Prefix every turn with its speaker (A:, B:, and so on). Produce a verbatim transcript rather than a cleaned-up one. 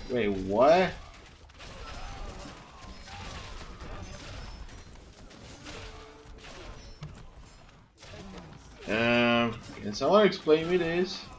A: Wait, what? Um, can someone explain me this?